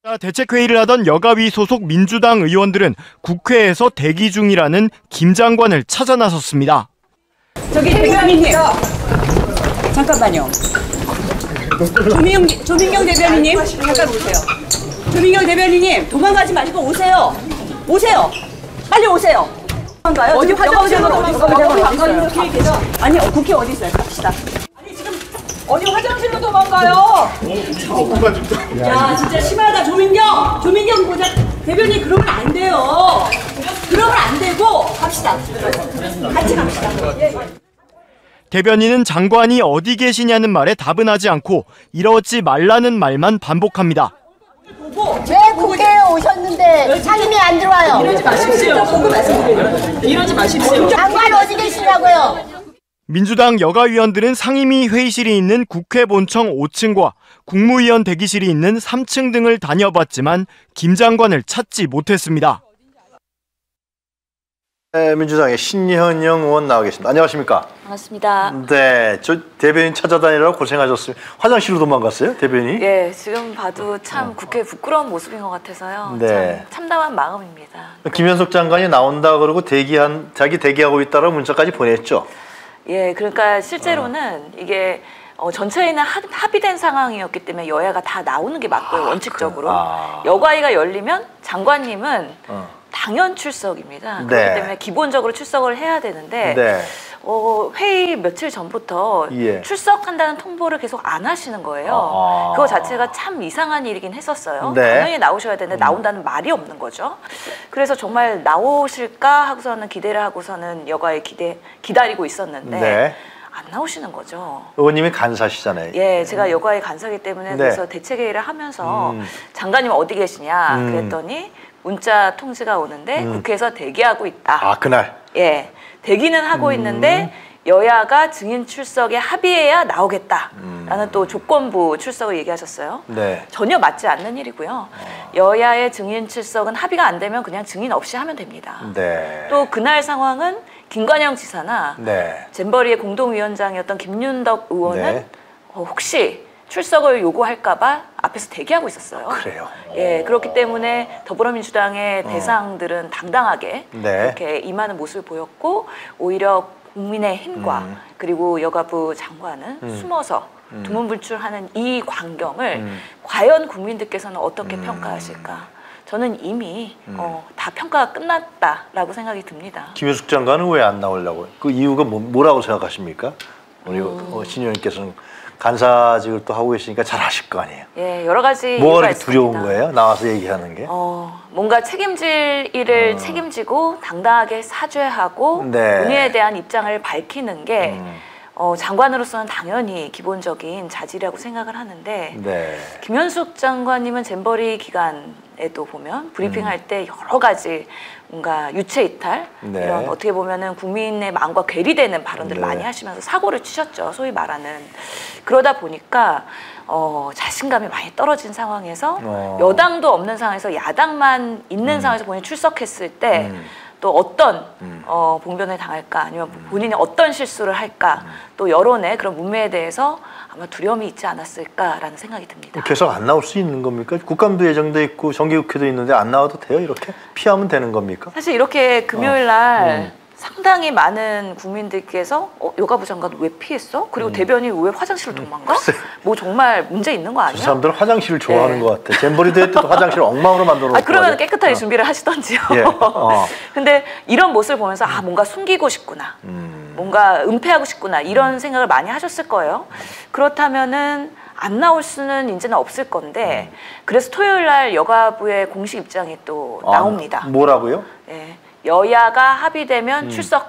대책회의를 하던 여가위 소속 민주당 의원들은 국회에서 대기 중이라는 김 장관을 찾아 나섰습니다. 저기 대변인님, 잠깐만요. 조민경 대변인님, 잠깐 오세요. 조민경 대변인님, 도망가지 마시고 오세요. 오세요. 빨리 오세요. 어디 화장실로 도망가요? 아니, 국회 어디 있어요? 갑시다. 아니, 지금 어디 화장실로 도망가요? 야, 진짜 심하다, 조민경 보자. 대변인 그러면 안 돼요. 그러면 안 되고 갑시다. 같이 갑시다. 대변인은 장관이 어디 계시냐는 말에 답은 하지 않고 이러지 말라는 말만 반복합니다. 왜 국회에 오셨는데 상임위 안 들어와요? 이러지 마십시오. 이러지 마십시오. 장관 어디 계시냐고요? 민주당 여가위원들은 상임위 회의실이 있는 국회 본청 5층과 국무위원 대기실이 있는 3층 등을 다녀봤지만 김 장관을 찾지 못했습니다. 네, 민주당의 신현영 의원 나와 계십니다. 안녕하십니까? 반갑습니다. 네, 저 대변인 찾아다니라고 고생하셨어요. 화장실로 도망갔어요, 대변인이? 예, 지금 봐도 참 국회에 부끄러운 모습인 것 같아서요. 네. 참 참담한 마음입니다. 김현숙 장관이 나온다 그러고 자기 대기하고 있다라고 문자까지 보냈죠? 예, 그러니까 실제로는 이게 전체에는 합의된 상황이었기 때문에 여야가 다 나오는 게 맞고요, 원칙적으로. 여가위가 열리면 장관님은 당연 출석입니다. 네. 그렇기 때문에 기본적으로 출석을 해야 되는데 네. 회의 며칠 전부터 예. 출석한다는 통보를 계속 안 하시는 거예요. 그거 자체가 참 이상한 일이긴 했었어요. 네. 당연히 나오셔야 되는데 나온다는 말이 없는 거죠. 그래서 정말 나오실까 하고서는 기대를 하고서는 여가에 기다리고 있었는데 네. 안 나오시는 거죠. 의원님이 간사시잖아요. 예, 제가 여가의 간사기 때문에 네. 그래서 대책회의를 하면서 장관님 어디 계시냐 그랬더니 문자 통지가 오는데 국회에서 대기하고 있다. 아, 그날? 예, 대기는 하고 있는데 여야가 증인 출석에 합의해야 나오겠다라는 또 조건부 출석을 얘기하셨어요. 네. 전혀 맞지 않는 일이고요. 여야의 증인 출석은 합의가 안 되면 그냥 증인 없이 하면 됩니다. 네. 또 그날 상황은 김관영 지사나 네. 잼버리의 공동위원장이었던 김윤덕 의원은 네. 혹시 출석을 요구할까봐 앞에서 대기하고 있었어요. 그래요? 예, 그렇기 때문에 더불어민주당의 대상들은 당당하게 네. 그렇게 임하는 모습을 보였고 오히려 국민의힘과 그리고 여가부 장관은 숨어서 두문불출하는 이 광경을 과연 국민들께서는 어떻게 평가하실까? 저는 이미 다 평가가 끝났다라고 생각이 듭니다. 김현숙 장관은 왜 안 나오려고요? 그 이유가 뭐라고 생각하십니까? 우리 신 의원님께서는 간사직을 또 하고 계시니까 잘 아실 거 아니에요. 예, 여러 가지 뭐가 이유가 그렇게 있습니다. 두려운 거예요? 나와서 얘기하는 게? 뭔가 책임질 일을 책임지고 당당하게 사죄하고 네. 본인에 대한 입장을 밝히는 게 장관으로서는 당연히 기본적인 자질이라고 생각을 하는데 네. 김현숙 장관님은 잼버리 기간에도 보면 브리핑할 때 여러 가지 뭔가 유체 이탈 네. 이런 어떻게 보면은 국민의 마음과 괴리되는 발언들을 네. 많이 하시면서 사고를 치셨죠. 소위 말하는. 그러다 보니까 자신감이 많이 떨어진 상황에서 여당도 없는 상황에서 야당만 있는 상황에서 본인이 출석했을 때 또 어떤 봉변을 당할까 아니면 본인이 어떤 실수를 할까 또 여론의 그런 문매에 대해서 아마 두려움이 있지 않았을까라는 생각이 듭니다. 계속 안 나올 수 있는 겁니까? 국감도 예정돼 있고 정기국회도 있는데 안 나와도 돼요? 이렇게? 피하면 되는 겁니까? 사실 이렇게 금요일 날 상당히 많은 국민들께서 여가부 장관 왜 피했어? 그리고 대변인 왜 화장실로 도망가? 뭐 정말 문제 있는 거 아니야? 그 사람들은 화장실을 좋아하는 것 같아. 잼버리 대회 때도 화장실 엉망으로 만들어 놓고. 그러면 깨끗하게 준비를 하시던지요. 예. 근데 이런 모습을 보면서 뭔가 숨기고 싶구나. 뭔가 은폐하고 싶구나. 이런 생각을 많이 하셨을 거예요. 그렇다면은 안 나올 수는 이제는 없을 건데 그래서 토요일 날 여가부의 공식 입장이 또 나옵니다. 뭐라고요? 네. 여야가 합의되면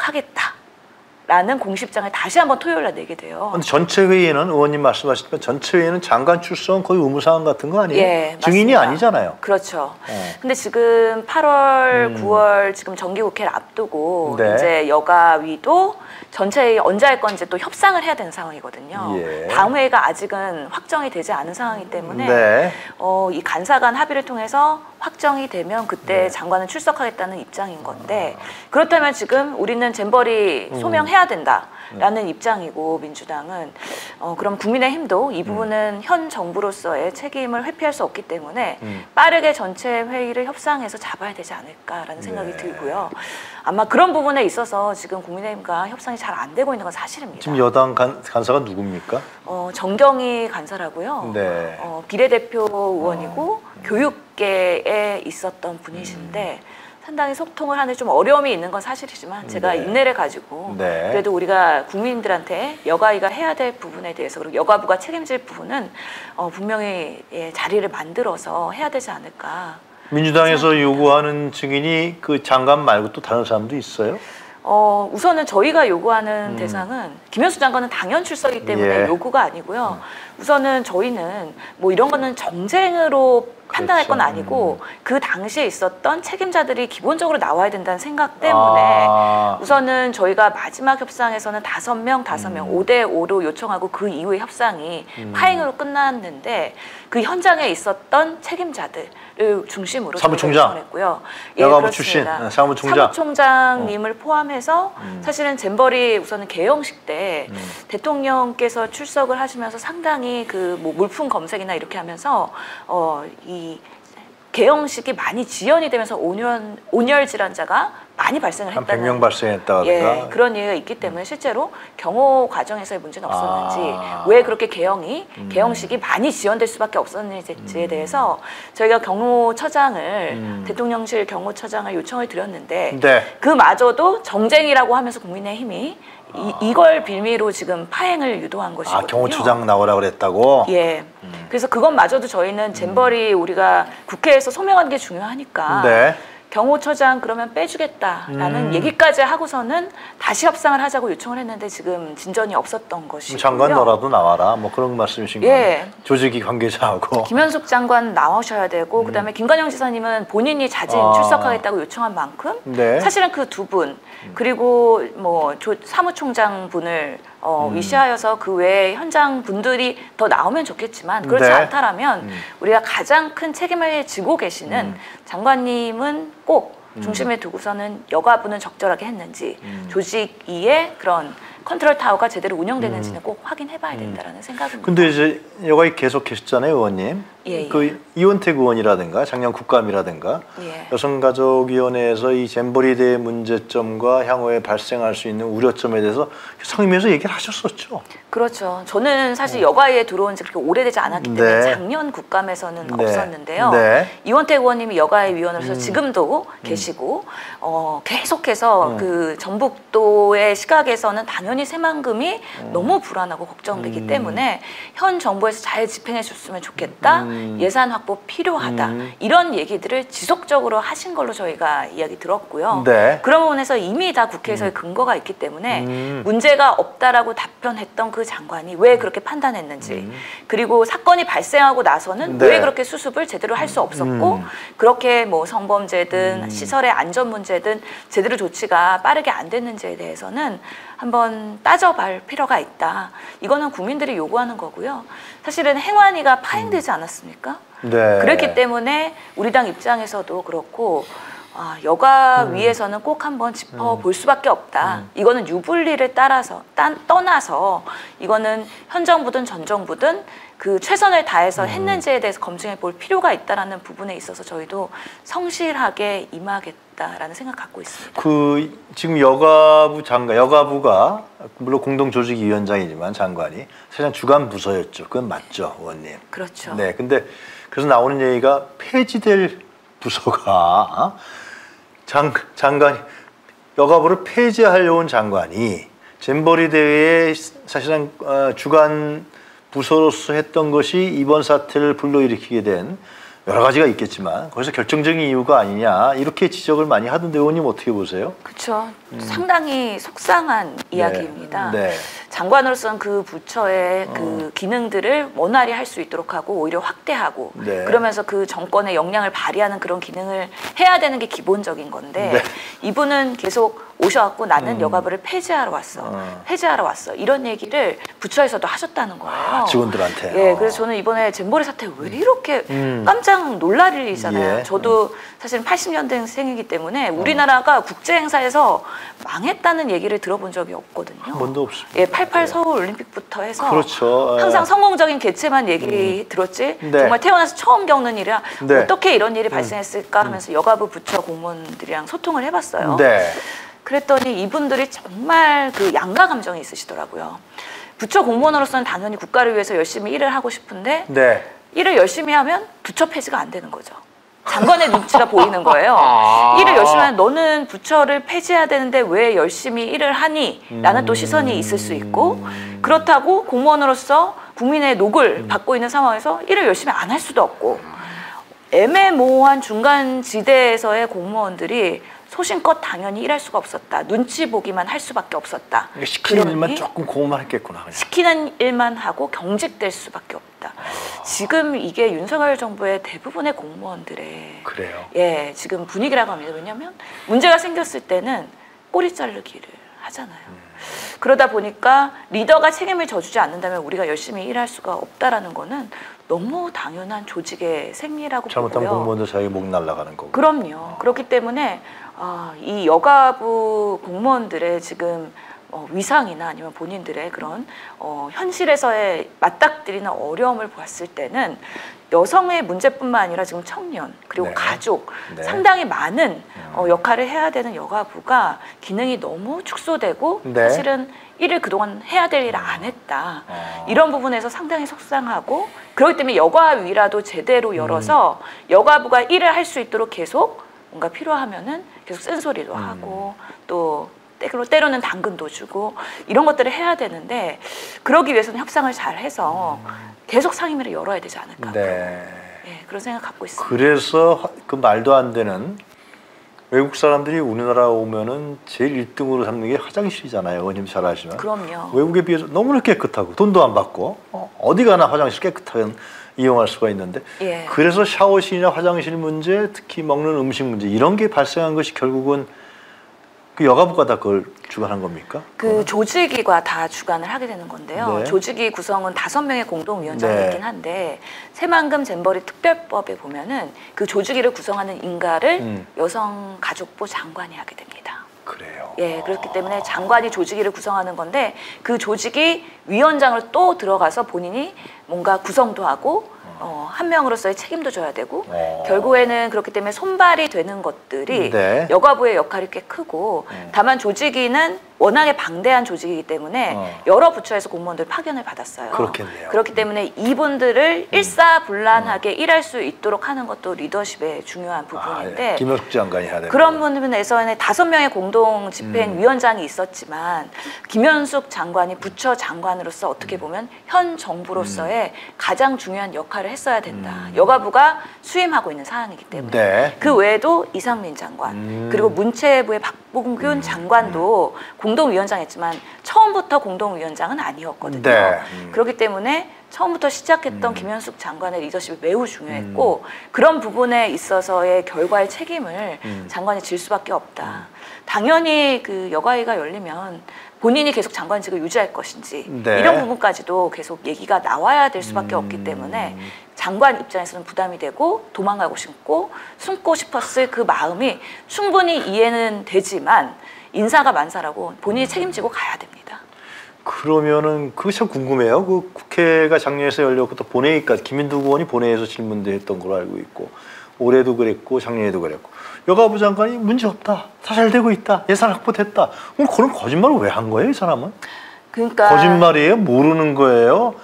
출석하겠다라는 공식 입장을 다시 한번 토요일 날 내게 돼요. 근데 전체 회의는 의원님 말씀하셨지만 전체 회의는 장관 출석은 거의 의무사항 같은 거 아니에요? 예, 증인이 맞습니다. 아니잖아요. 그렇죠. 근데 지금 8월, 9월 지금 정기국회를 앞두고 네. 이제 여가위도 전체 회의 언제 할 건지 또 협상을 해야 되는 상황이거든요. 예. 다음 회의가 아직은 확정이 되지 않은 상황이기 때문에 네. 이 간사간 합의를 통해서 확정이 되면 그때 장관은 출석하겠다는 입장인 건데 그렇다면 지금 우리는 잼버리 소명해야 해야 된다라는 입장이고 민주당은 그럼 국민의힘도 이 부분은 현 정부로서의 책임을 회피할 수 없기 때문에 빠르게 전체 회의를 협상해서 잡아야 되지 않을까라는 생각이 들고요. 아마 그런 부분에 있어서 지금 국민의힘과 협상이 잘 안 되고 있는 건 사실입니다. 지금 여당 간사가 누굽니까? 정경희 간사라고요. 네. 비례대표 의원이고 교육계에 있었던 분이신데 상당히 소통을 하는 좀 어려움이 있는 건 사실이지만 제가 네. 인내를 가지고 네. 그래도 우리가 국민들한테 여가위가 해야 될 부분에 대해서 그리고 여가부가 책임질 부분은 분명히 자리를 만들어서 해야 되지 않을까. 민주당에서 요구하는 증인이 그 장관 말고 또 다른 사람도 있어요? 우선은 저희가 요구하는 대상은 김현수 장관은 당연 출석이기 때문에 예. 요구가 아니고요. 우선은 저희는 뭐 이런 거는 정쟁으로 판단할 건 아니고 그 당시에 있었던 책임자들이 기본적으로 나와야 된다는 생각 때문에 우선은 저희가 마지막 협상에서는 5명, 5대5로 요청하고 그 이후에 협상이 파행으로 끝났는데 그 현장에 있었던 책임자들을 중심으로 사무총장 했고요. 여가부 출신 사무총장님을 포함해서 사실은 잼버리 우선은 개영식 때 대통령께서 출석을 하시면서 상당히 그 뭐 물품 검색이나 이렇게 하면서 이 개영식이 많이 지연이 되면서 온열 질환자가 많이 발생을 한 했다는 100명 발생했다든가 예, 그런 얘기가 있기 때문에 실제로 경호 과정에서의 문제는 없었는지 왜 그렇게 개영식이 많이 지연될 수밖에 없었는지에 대해서 저희가 경호처장을 대통령실 경호처장을 요청을 드렸는데 네. 그마저도 정쟁이라고 하면서 국민의힘이 이걸 빌미로 지금 파행을 유도한 것이거든요. 경호처장 나오라고 그랬다고? 예. 그래서 그것마저도 저희는 잼버리 우리가 국회에서 소명하는 게 중요하니까 네. 경호처장 그러면 빼주겠다라는 얘기까지 하고서는 다시 협상을 하자고 요청을 했는데 지금 진전이 없었던 것이고요. 장관 너라도 나와라 뭐 그런 말씀이신 거예요? 예. 조직위 관계자하고. 김현숙 장관 나오셔야 되고 그다음에 김관영 지사님은 본인이 자진 출석하겠다고 요청한 만큼 네. 사실은 그 두 분 그리고 뭐 사무총장 분을 위시하여서 그 외에 현장 분들이 더 나오면 좋겠지만 그렇지 네. 않다라면 우리가 가장 큰 책임을 지고 계시는 장관님은 꼭 중심에 두고서는 여가부는 적절하게 했는지 조직위의 그런 컨트롤 타워가 제대로 운영되는지는 꼭 확인해봐야 된다는 생각입니다. 근데 이제 여가위 계속 계셨잖아요, 의원님. 예, 그 이원택 의원이라든가 작년 국감이라든가 예. 여성가족위원회에서 이 잼버리 대의 문제점과 향후에 발생할 수 있는 우려점에 대해서 상임위에서 얘기를 하셨었죠. 그렇죠. 저는 사실 여가위에 들어온 지 그렇게 오래되지 않았기 때문에 네. 작년 국감에서는 네. 없었는데요. 네. 이원택 의원님이 여가위 위원으로서 지금도 계시고 계속해서 그 전북도의 시각에서는 당연히 새만금이 너무 불안하고 걱정되기 때문에 현 정부에서 잘 집행해 줬으면 좋겠다. 예산 확보 필요하다. 이런 얘기들을 지속적으로 하신 걸로 저희가 이야기 들었고요. 네. 그런 부분에서 이미 다 국회에서의 근거가 있기 때문에 문제가 없다라고 답변했던 그 장관이 왜 그렇게 판단했는지 그리고 사건이 발생하고 나서는 네. 왜 그렇게 수습을 제대로 할 수 없었고 그렇게 뭐 성범죄든 시설의 안전 문제든 제대로 조치가 빠르게 안 됐는지에 대해서는 한번 따져볼 필요가 있다. 이거는 국민들이 요구하는 거고요. 사실은 행안위가 파행되지 않았습니까? 네. 그렇기 때문에 우리 당 입장에서도 그렇고 여가위에서는 꼭 한번 짚어볼 수밖에 없다. 이거는 유불리를 떠나서 이거는 현 정부든 전 정부든 그 최선을 다해서 했는지에 대해서 검증해 볼 필요가 있다라는 부분에 있어서 저희도 성실하게 임하겠다라는 생각 갖고 있습니다. 그 지금 여가부가 물론 공동조직위원장이지만 장관이 사실상 주간 부서였죠. 그건 맞죠, 의원님? 그렇죠. 네, 근데 그래서 나오는 얘기가 폐지될 부서가 장관이 여가부를 폐지하려온 장관이 잼버리 대회에 사실상 주간 부서로서 했던 것이 이번 사태를 불러일으키게 된 여러 가지가 있겠지만 거기서 결정적인 이유가 아니냐 이렇게 지적을 많이 하던데 의원님 어떻게 보세요? 그렇죠. 상당히 속상한 이야기입니다. 네. 장관으로서는 그 부처의 그 기능들을 원활히 할 수 있도록 하고 오히려 확대하고 네. 그러면서 그 정권의 역량을 발휘하는 그런 기능을 해야 되는 게 기본적인 건데 네. 이분은 계속 오셔갖고 나는 여가부를 폐지하러 왔어 이런 얘기를 부처에서도 하셨다는 거예요. 직원들한테. 예, 그래서 저는 이번에 잼버리 사태 왜 이렇게 깜짝 놀랄 일이잖아요. 예. 저도 사실 80년대생이기 때문에 우리나라가 국제 행사에서 망했다는 얘기를 들어본 적이 없거든요. 한 번도 없습니다. 예, 88 서울 올림픽부터 해서 그렇죠. 항상 성공적인 개최만 얘기 들었지 네. 정말 태어나서 처음 겪는 일이라 네. 어떻게 이런 일이 발생했을까 하면서 여가부 부처 공무원들이랑 소통을 해봤어요. 네. 그랬더니 이분들이 정말 그 양가 감정이 있으시더라고요. 부처 공무원으로서는 당연히 국가를 위해서 열심히 일을 하고 싶은데 네. 일을 열심히 하면 부처 폐지가 안 되는 거죠. 장관의 눈치가 보이는 거예요. 일을 열심히 하면 너는 부처를 폐지해야 되는데 왜 열심히 일을 하니? 라는 또 시선이 있을 수 있고 그렇다고 공무원으로서 국민의 녹을 받고 있는 상황에서 일을 열심히 안 할 수도 없고 애매모호한 중간 지대에서의 공무원들이 소신껏 당연히 일할 수가 없었다. 눈치 보기만 할 수밖에 없었다. 시키는 그러니 일만 조금 고만 했겠구나. 그냥. 시키는 일만 하고 경직될 수밖에 없다. 지금 이게 윤석열 정부의 대부분의 공무원들의 그래요. 예, 지금 분위기라고 합니다. 왜냐하면 문제가 생겼을 때는 꼬리 자르기를 하잖아요. 그러다 보니까 리더가 책임을 져주지 않는다면 우리가 열심히 일할 수가 없다라는 거는 너무 당연한 조직의 생리라고 잘못하면 보고요. 공무원들 자기 목 날아가는 거고. 그럼요. 그렇기 때문에 이 여가부 공무원들의 지금 위상이나 아니면 본인들의 그런 현실에서의 맞닥뜨리는 어려움을 봤을 때는 여성의 문제뿐만 아니라 지금 청년 그리고 네. 가족 네. 상당히 많은 역할을 해야 되는 여가부가 기능이 너무 축소되고 네. 사실은 일을 그동안 해야 될 일을 안 했다. 이런 부분에서 상당히 속상하고 그렇기 때문에 여가위라도 제대로 열어서 여가부가 일을 할 수 있도록 계속 뭔가 필요하면은 계속 쓴소리도 하고 또 때로는 당근도 주고 이런 것들을 해야 되는데 그러기 위해서는 협상을 잘 해서 계속 상임위를 열어야 되지 않을까. 네. 예, 그런 생각 갖고 있습니다. 그래서 그 말도 안 되는 외국 사람들이 우리나라 오면은 제일 1등으로 삼는 게 화장실이잖아요. 의원님 잘 아시면. 그럼요. 외국에 비해서 너무나 깨끗하고 돈도 안 받고 어디 가나 화장실 깨끗한 이용할 수가 있는데 예. 그래서 샤워실이나 화장실 문제, 특히 먹는 음식 문제 이런 게 발생한 것이 결국은 그 여가부가 다 그걸 주관한 겁니까? 그 조직위가 다 주관을 하게 되는 건데요. 네. 조직위 구성은 5명의 공동위원장이 네. 있긴 한데 새만금 잼버리 특별법에 보면은 그 조직위를 구성하는 인가를 여성가족부 장관이 하게 됩니다. 그래요. 예, 그렇기 때문에 장관이 조직위를 구성하는 건데 그 조직이 위원장으로 또 들어가서 본인이 뭔가 구성도 하고 한 명으로서의 책임도 져야 되고 결국에는 그렇기 때문에 손발이 되는 것들이 네. 여가부의 역할이 꽤 크고 다만 조직위는 워낙에 방대한 조직이기 때문에 여러 부처에서 공무원들 파견을 받았어요. 그렇겠네요. 그렇기 때문에 이분들을 일사불란하게 일할 수 있도록 하는 것도 리더십의 중요한 부분인데 예. 김현숙 장관이 해야 되는 그런 부분에서는 5명의 공동 집행위원장이 있었지만 김현숙 장관이 부처 장관으로서 어떻게 보면 현 정부로서의 가장 중요한 역할을 했어야 된다. 여가부가 수임하고 있는 사항이기 때문에 네. 그 외에도 이상민 장관 그리고 문체부의 박봉균 장관도 공동위원장했지만 처음부터 공동위원장은 아니었거든요. 네. 그렇기 때문에 처음부터 시작했던 김현숙 장관의 리더십이 매우 중요했고 그런 부분에 있어서의 결과의 책임을 장관이 질 수밖에 없다. 당연히 그 여가위가 열리면 본인이 계속 장관직을 유지할 것인지 네. 이런 부분까지도 계속 얘기가 나와야 될 수밖에 없기 때문에 장관 입장에서는 부담이 되고 도망가고 싶고 숨고 싶었을 그 마음이 충분히 이해는 되지만 인사가 만사라고 본인이 책임지고 가야 됩니다. 그러면은 그게 참 궁금해요. 그 국회가 작년에서 열렸고 또 본회의까지 김인두 의원이 본회의에서 질문도 했던 걸로 알고 있고 올해도 그랬고 작년에도 그랬고 여가부 장관이 문제 없다. 다 잘 되고 있다. 예산 확보됐다. 그럼 그런 거짓말을 왜 한 거예요, 이 사람은? 그러니까 거짓말이에요? 모르는 거예요?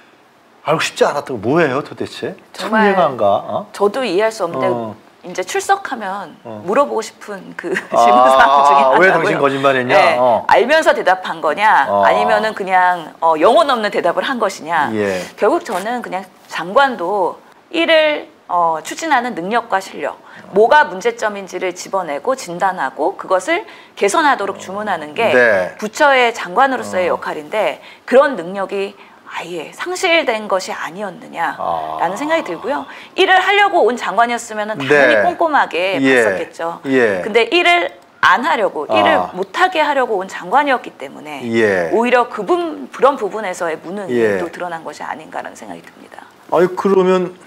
알고 싶지 않았다고 뭐예요, 도대체? 참 정말 이해가 안 가. 저도 이해할 수 없는데 이제 출석하면 물어보고 싶은 그 질문 아, 사항 중에 하나고요. 왜 당신 거짓말했냐? 네, 알면서 대답한 거냐 아니면은 그냥 영혼 없는 대답을 한 것이냐. 예. 결국 저는 그냥 장관도 일을 추진하는 능력과 실력, 뭐가 문제점인지를 집어내고 진단하고 그것을 개선하도록 주문하는 게 네. 부처의 장관으로서의 역할인데 그런 능력이 아예 상실된 것이 아니었느냐라는 생각이 들고요. 일을 하려고 온 장관이었으면 당연히 네. 꼼꼼하게 예. 봤었겠죠. 예. 근데 일을 안 하려고, 일을 못하게 하려고 온 장관이었기 때문에 예. 오히려 그런 부분에서의 무능이 예. 또 드러난 것이 아닌가라는 생각이 듭니다. 아니 그러면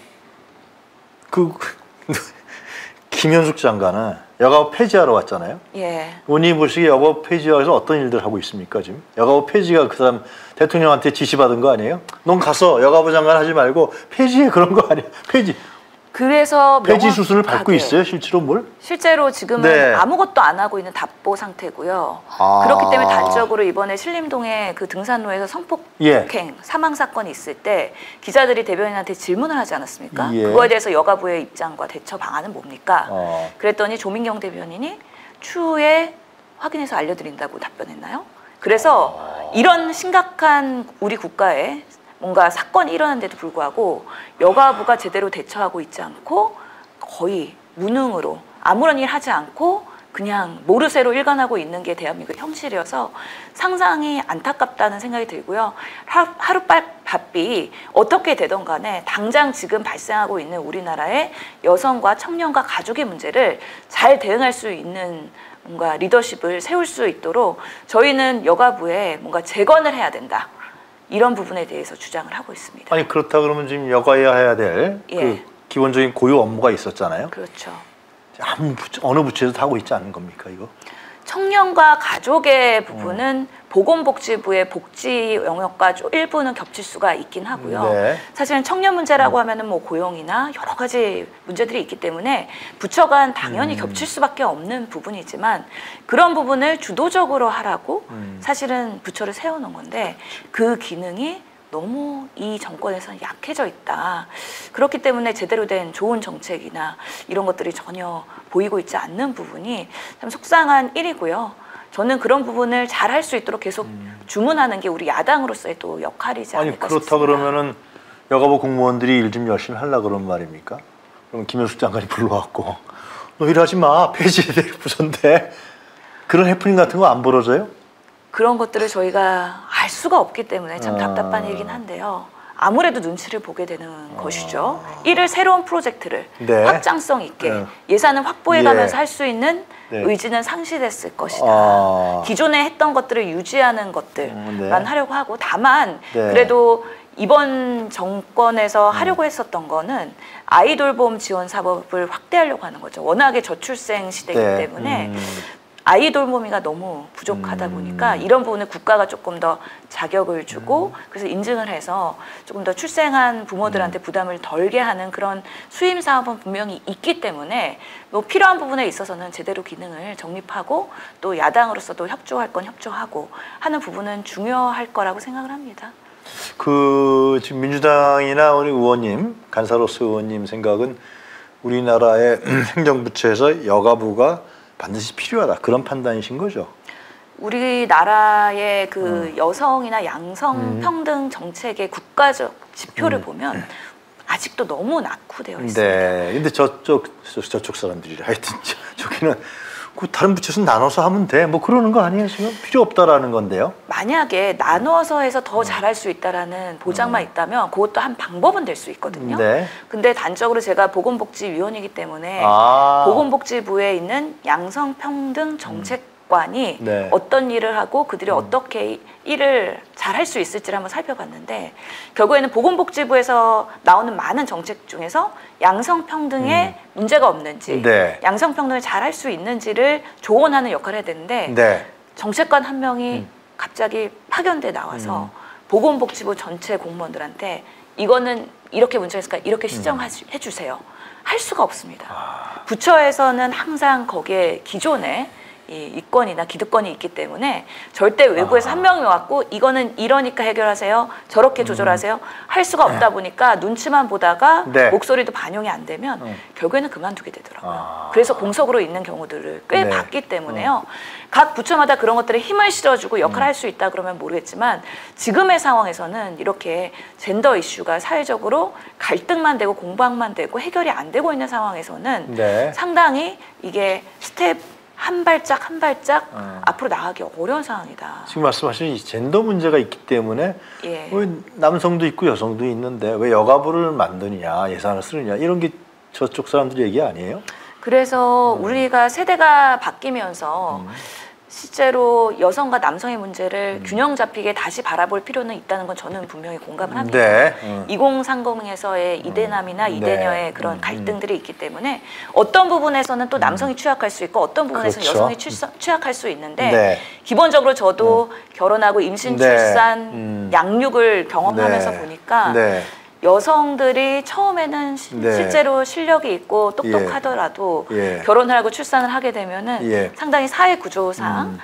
김현숙 장관은 여가부 폐지하러 왔잖아요. 예. 본인이 보시기에 여가부 폐지하면서 어떤 일들 하고 있습니까 지금? 여가부 폐지가 그 사람 대통령한테 지시받은 거 아니에요? 넌 가서 여가부 장관 하지 말고 폐지해, 그런 거 아니야? 그래서 폐지 수순을 밟고 명확하게 있어요 실제로 뭘? 실제로 지금은 네. 아무것도 안 하고 있는 답보 상태고요. 아. 그렇기 때문에 단적으로 이번에 신림동의 그 등산로에서 성폭행 예. 사망 사건이 있을 때 기자들이 대변인한테 질문을 하지 않았습니까? 예. 그거에 대해서 여가부의 입장과 대처 방안은 뭡니까? 어. 그랬더니 조민경 대변인이 추후에 확인해서 알려드린다고 답변했나요? 그래서 이런 심각한 우리 국가에 뭔가 사건이 일어났는데도 불구하고 여가부가 제대로 대처하고 있지 않고 거의 무능으로 아무런 일 하지 않고 그냥 모르쇠로 일관하고 있는 게 대한민국 현실이어서 상당히 안타깝다는 생각이 들고요. 하루바삐 어떻게 되던 간에 당장 지금 발생하고 있는 우리나라의 여성과 청년과 가족의 문제를 잘 대응할 수 있는 뭔가 리더십을 세울 수 있도록 저희는 여가부에 뭔가 재건을 해야 된다. 이런 부분에 대해서 주장을 하고 있습니다. 아니 그렇다 그러면 지금 여가에 해야 될 예. 그 기본적인 고유 업무가 있었잖아요. 그렇죠. 어느 부처에서 다 하고 있지 않은 겁니까 이거? 청년과 가족의 부분은 보건복지부의 복지 영역과 일부는 겹칠 수가 있긴 하고요. 네. 사실은 청년 문제라고 하면은 뭐 고용이나 여러 가지 문제들이 있기 때문에 부처 간 당연히 겹칠 수밖에 없는 부분이지만 그런 부분을 주도적으로 하라고 사실은 부처를 세워놓은 건데 그 기능이 너무 이 정권에서는 약해져 있다. 그렇기 때문에 제대로 된 좋은 정책이나 이런 것들이 전혀 보이고 있지 않는 부분이 참 속상한 일이고요. 저는 그런 부분을 잘 할 수 있도록 계속 주문하는 게 우리 야당으로서의 또 역할이지 않을까 아니 그렇다 싶습니다. 그러면은 여가부 공무원들이 일 좀 열심히 하려 그런 말입니까? 그럼 김현숙 장관이 불러왔고 너 일하지 마, 폐지될 부서인데 그런 해프닝 같은 거 안 벌어져요? 그런 것들을 저희가 알 수가 없기 때문에 참 답답한 일이긴 한데요. 아무래도 눈치를 보게 되는 것이죠. 이를 새로운 프로젝트를 네. 확장성 있게 네. 예산을 확보해가면서 예. 할 수 있는 네. 의지는 상실됐을 것이다. 기존에 했던 것들을 유지하는 것들만 네. 하려고 하고 다만 네. 그래도 이번 정권에서 하려고 했었던 거는 아이돌보험 지원 사업을 확대하려고 하는 거죠. 워낙에 저출생 시대이기 네. 때문에 아이돌보험이가 너무 부족하다 보니까 이런 부분을 국가가 조금 더 자격을 주고 그래서 인증을 해서 조금 더 출생한 부모들한테 부담을 덜게 하는 그런 수임 사업은 분명히 있기 때문에 뭐 필요한 부분에 있어서는 제대로 기능을 정립하고 또 야당으로서도 협조할 건 협조하고 하는 부분은 중요할 거라고 생각을 합니다. 그 지금 민주당이나 우리 의원님, 간사로스 의원님 생각은 우리나라의 행정부처에서 여가부가 반드시 필요하다 그런 판단이신 거죠? 우리나라의 그 여성이나 양성 평등 정책의 국가적 지표를 보면 아직도 너무 낙후되어 있습니다. 네. 근데 저쪽 사람들이라 하여튼 저기는 그 다른 부처에서 나눠서 하면 돼. 뭐 그러는 거 아니에요 지금? 필요 없다라는 건데요. 만약에 나눠서 해서 더 잘할 수 있다라는 보장만 있다면 그것도 한 방법은 될 수 있거든요. 네. 근데 단적으로 제가 보건복지위원이기 때문에 보건복지부에 있는 양성평등 정책관이 네. 어떤 일을 하고 그들이 어떻게 일을 잘할 수 있을지를 한번 살펴봤는데 결국에는 보건복지부에서 나오는 많은 정책 중에서 양성평등에 문제가 없는지 네. 양성평등을 잘할 수 있는지를 조언하는 역할을 해야 되는데 네. 정책관 한 명이 갑자기 파견돼 나와서 보건복지부 전체 공무원들한테 이거는 이렇게 문제가 있으니까 이렇게 시정해 주세요. 할 수가 없습니다. 부처에서는 항상 거기에 기존에 이 이권이나 기득권이 있기 때문에 절대 외부에서 한 명이 왔고 이거는 이러니까 해결하세요. 저렇게 조절하세요. 할 수가 없다 보니까 눈치만 보다가 네. 목소리도 반영이 안 되면 결국에는 그만두게 되더라고요. 그래서 공석으로 있는 경우들을 꽤 네. 봤기 때문에요. 각 부처마다 그런 것들에 힘을 실어주고 역할을 할 수 있다 그러면 모르겠지만 지금의 상황에서는 이렇게 젠더 이슈가 사회적으로 갈등만 되고 공방만 되고 해결이 안 되고 있는 상황에서는 네. 상당히 이게 스텝 한 발짝 한 발짝 앞으로 나가기 어려운 상황이다. 지금 말씀하신 이 젠더 문제가 있기 때문에 예. 왜 남성도 있고 여성도 있는데 왜 여가부를 만드느냐 예산을 쓰느냐 이런 게 저쪽 사람들 얘기 아니에요? 그래서 우리가 세대가 바뀌면서 실제로 여성과 남성의 문제를 균형 잡히게 다시 바라볼 필요는 있다는 건 저는 분명히 공감을 합니다. 네. 2030에서의 이대남이나 이대녀의 그런 갈등들이 있기 때문에 어떤 부분에서는 또 남성이 취약할 수 있고 어떤 부분에서는 그렇죠. 여성이 취약할 수 있는데 네. 기본적으로 저도 결혼하고 임신, 네. 출산, 양육을 경험하면서 네. 보니까 네. 여성들이 처음에는 네. 실제로 실력이 있고 똑똑하더라도 예. 결혼을 하고 출산을 하게 되면은 예. 상당히 사회 구조상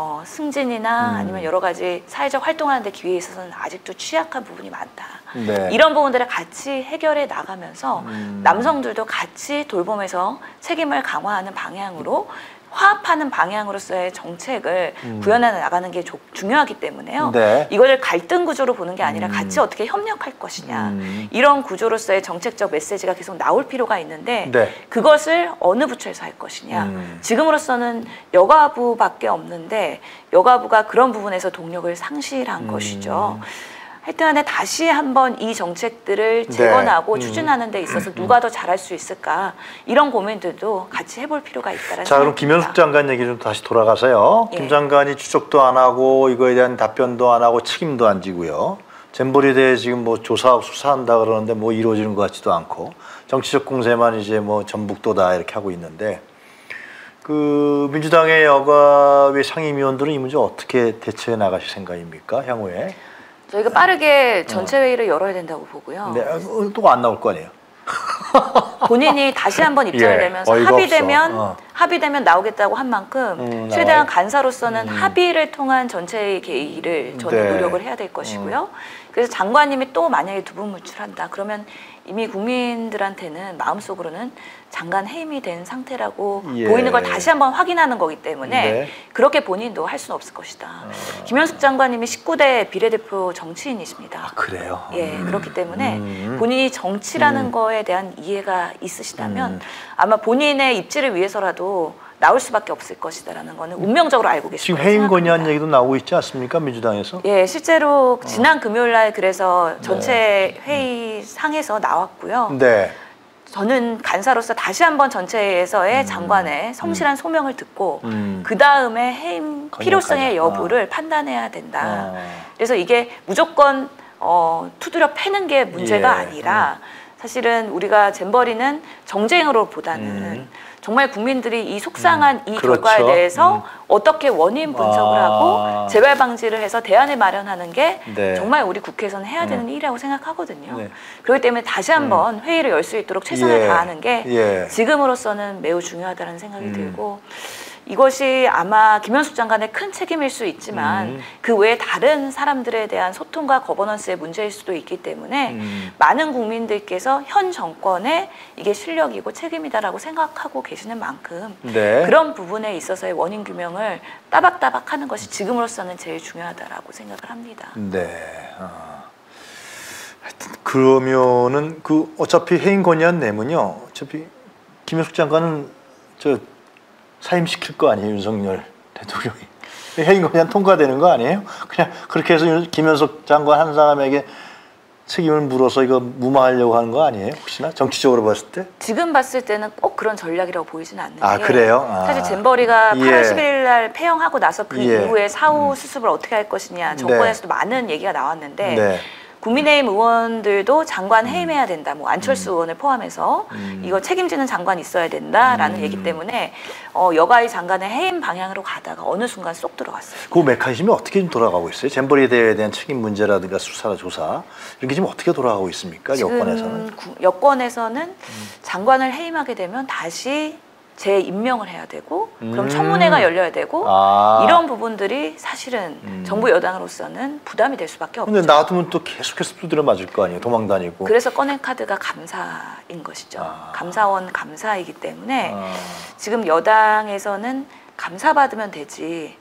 승진이나 아니면 여러 가지 사회적 활동하는 데 기회에 있어서는 아직도 취약한 부분이 많다. 네. 이런 부분들을 같이 해결해 나가면서 남성들도 같이 돌봄에서 책임을 강화하는 방향으로 화합하는 방향으로서의 정책을 구현해 나가는 게 중요하기 때문에요. 네. 이거를 갈등 구조로 보는 게 아니라 같이 어떻게 협력할 것이냐. 이런 구조로서의 정책적 메시지가 계속 나올 필요가 있는데 네. 그것을 어느 부처에서 할 것이냐. 지금으로서는 여가부밖에 없는데 여가부가 그런 부분에서 동력을 상실한 것이죠. 하여튼 간에 다시 한번 이 정책들을 재건하고 추진하는 데 있어서 누가 더 잘할 수 있을까 이런 고민들도 같이 해볼 필요가 있다는 자, 그럼 생각입니다. 김현숙 장관 얘기 좀 다시 돌아가서요. 예. 김 장관이 추적도 안 하고 이거에 대한 답변도 안 하고 책임도 안 지고요. 잼버리에 대해 지금 뭐 조사하고 수사한다 그러는데 뭐 이루어지는 것 같지도 않고 정치적 공세만 이제 뭐 전북도다 이렇게 하고 있는데 그 민주당의 여가위 상임위원들은 이 문제 어떻게 대처해 나가실 생각입니까? 향후에? 저희가 빠르게 전체 회의를 열어야 된다고 보고요. 네, 또 안 나올 거 아니에요? 본인이 다시 한번 입장을 예, 내면서 어이가 합의되면 없어. 합의되면 나오겠다고 한 만큼 최대한 간사로서는 합의를 통한 전체의 개의를 저는 네. 노력을 해야 될 것이고요. 그래서 장관님이 또 만약에 두분물출한다 그러면 이미 국민들한테는 마음속으로는 장관 해임이 된 상태라고 예. 보이는 걸 다시 한번 확인하는 거기 때문에 네. 그렇게 본인도 할 수는 없을 것이다. 김현숙 장관님이 19대 비례대표 정치인이십니다. 아, 그래요? 예, 그렇기 때문에 본인이 정치라는 거에 대한 이해가 있으시다면 아마 본인의 입지를 위해서라도 나올 수밖에 없을 것이다라는 거는 운명적으로 알고 계실 지금 거라고 해임 생각합니다. 건의안 얘기도 나오고 있지 않습니까? 민주당에서? 예, 실제로 지난 금요일 날 그래서 전체 회의 상에서 나왔고요. 네. 저는 간사로서 다시 한번 전체에서의 장관의 성실한 소명을 듣고 그 다음에 해임 필요성의 여부를 판단해야 된다. 그래서 이게 무조건 투드려 패는 게 문제가 아니라 사실은 우리가 잼버리는 정쟁으로 보다는 정말 국민들이 이 속상한 이 그렇죠. 결과에 대해서 어떻게 원인 분석을 하고 재발 방지를 해서 대안을 마련하는 게 네. 정말 우리 국회에서는 해야 되는 일이라고 생각하거든요. 네. 그렇기 때문에 다시 한번 회의를 열 수 있도록 최선을 예. 다하는 게 예. 지금으로서는 매우 중요하다는 생각이 들고 이것이 아마 김현숙 장관의 큰 책임일 수 있지만 그 외에 다른 사람들에 대한 소통과 거버넌스의 문제일 수도 있기 때문에 많은 국민들께서 현 정권의 이게 실력이고 책임이다라고 생각하고 계시는 만큼 네. 그런 부분에 있어서의 원인 규명을 따박따박 하는 것이 지금으로서는 제일 중요하다라고 생각을 합니다. 네. 하여튼 그러면은 그 어차피 해임 건의안 내면요. 어차피 김현숙 장관은 저 사임시킬 거 아니에요, 윤석열 대통령이. 해임 건의안 통과되는 거 아니에요? 그냥 그렇게 해서 김현숙 장관 한 사람에게 책임을 물어서 이거 무마하려고 하는 거 아니에요? 혹시나 정치적으로 봤을 때? 지금 봤을 때는 꼭 그런 전략이라고 보이지는 않는 아, 게 그래요? 아. 사실 잼버리가 예. 8월 11일 날 폐영하고 나서 그 예. 이후에 사후 수습을 어떻게 할 것이냐 정권에서도 많은 얘기가 나왔는데 네. 국민의힘 의원들도 장관 해임해야 된다. 뭐 안철수 의원을 포함해서 이거 책임지는 장관이 있어야 된다라는 얘기 때문에 여가위 장관의 해임 방향으로 가다가 어느 순간 쏙 들어갔어요. 그 메커니즘이 어떻게 좀 돌아가고 있어요? 잼버리 대회에 대한 책임 문제라든가 수사, 조사 이런 게 지금 어떻게 돌아가고 있습니까? 여권에서는? 여권에서는 장관을 해임하게 되면 다시 재임명을 해야 되고 그럼 청문회가 열려야 되고 이런 부분들이 사실은 정부 여당으로서는 부담이 될 수밖에 없죠. 근데 놔두면 또 계속해서 두드려 맞을 거 아니에요. 도망 다니고. 그래서 꺼낸 카드가 감사인 것이죠. 감사원 감사이기 때문에 지금 여당에서는 감사받으면 되지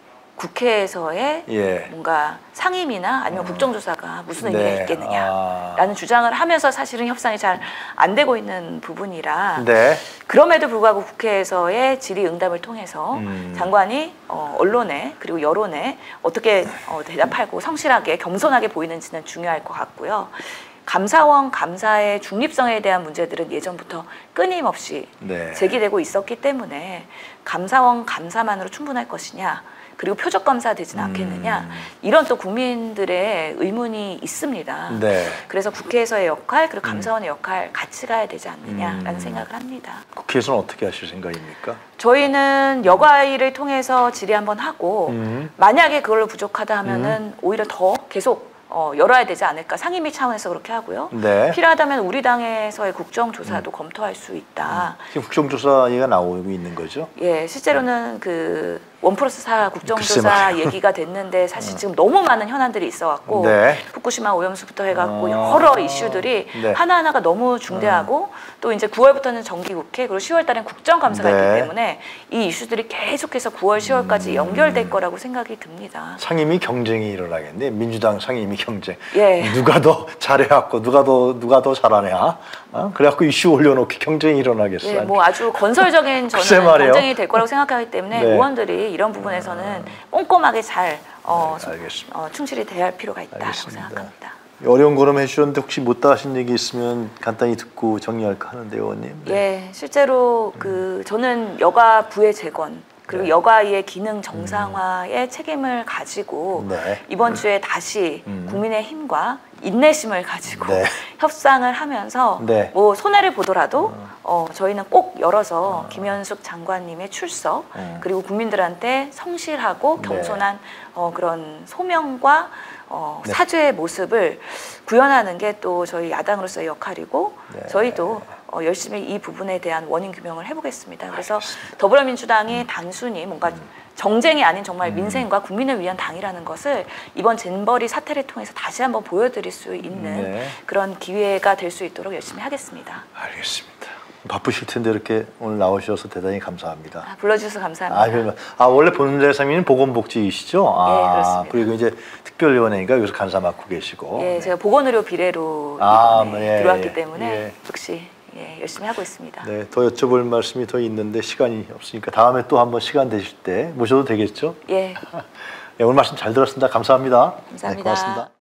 국회에서의 예. 뭔가 상임이나 아니면 국정조사가 무슨 네. 의미가 있겠느냐라는 주장을 하면서 사실은 협상이 잘 안 되고 있는 부분이라 네. 그럼에도 불구하고 국회에서의 질의응답을 통해서 장관이 언론에 그리고 여론에 어떻게 대답하고 성실하게 겸손하게 보이는지는 중요할 것 같고요. 감사원 감사의 중립성에 대한 문제들은 예전부터 끊임없이 네. 제기되고 있었기 때문에 감사원 감사만으로 충분할 것이냐 그리고 표적 감사되지는 않겠느냐 이런 또 국민들의 의문이 있습니다. 네. 그래서 국회에서의 역할 그리고 감사원의 역할 같이 가야 되지 않느냐라는 생각을 합니다. 국회에서는 어떻게 하실 생각입니까? 저희는 여가위를 통해서 질의 한번 하고 만약에 그걸로 부족하다 하면은 오히려 더 계속 열어야 되지 않을까 상임위 차원에서 그렇게 하고요. 네. 필요하다면 우리 당에서의 국정조사도 검토할 수 있다. 지금 국정조사 얘기가 나오고 있는 거죠? 예, 실제로는 그 1+4 글쎄 국정조사 말이에요. 얘기가 됐는데 사실 지금 너무 많은 현안들이 있어갖고 네. 후쿠시마 오염수부터 해갖고 여러 이슈들이 네. 하나하나가 너무 중대하고 또 이제 9월부터는 정기국회 그리고 10월달엔 국정감사가 네. 있기 때문에 이 이슈들이 계속해서 9월, 10월까지 연결될 거라고 생각이 듭니다. 상임위 경쟁이 일어나겠네. 민주당 상임위 경쟁. 예. 누가 더 잘해갖고 누가 더 잘하냐. 그래갖고 이슈 올려놓기 경쟁이 일어나겠어. 예, 뭐 아주 건설적인 글쎄 저는 말이에요. 경쟁이 될 거라고 생각하기 때문에 네. 의원들이 이런 부분에서는 꼼꼼하게 잘 알겠습니다. 충실히 대할 필요가 있다고 알겠습니다. 생각합니다. 어려운 걸음 해주셨는데 혹시 못다 하신 얘기 있으면 간단히 듣고 정리할까 하는데 의원님. 네. 예, 실제로 그 저는 여가 부의 재건 그리고 네. 여가의 기능 정상화의 책임을 가지고 네. 이번 주에 다시 국민의힘과 인내심을 가지고 네. 협상을 하면서 네. 뭐 손해를 보더라도 저희는 꼭 열어서 김현숙 장관님의 출석 그리고 국민들한테 성실하고 네. 겸손한 그런 소명과 네. 사죄의 모습을 구현하는 게 또 저희 야당으로서의 역할이고 네. 저희도 열심히 이 부분에 대한 원인 규명을 해보겠습니다. 그래서 더불어민주당이 단순히 뭔가 정쟁이 아닌 정말 민생과 국민을 위한 당이라는 것을 이번 잼버리 사태를 통해서 다시 한번 보여드릴 수 있는 네. 그런 기회가 될 수 있도록 열심히 하겠습니다. 알겠습니다. 바쁘실 텐데 이렇게 오늘 나오셔서 대단히 감사합니다. 불러주셔서 감사합니다. 원래 본대상임은 보건복지이시죠? 예, 그렇습니다. 그리고 이제 특별위원회니까 여기서 간사 맡고 계시고. 예, 제가 보건의료 비례로 네, 들어왔기 때문에 예. 역시 열심히 하고 있습니다. 네, 더 여쭤볼 말씀이 더 있는데 시간이 없으니까 다음에 또 한번 시간 되실 때 모셔도 되겠죠? 예, 네, 오늘 말씀 잘 들었습니다. 감사합니다. 감사합니다. 네, 고맙습니다.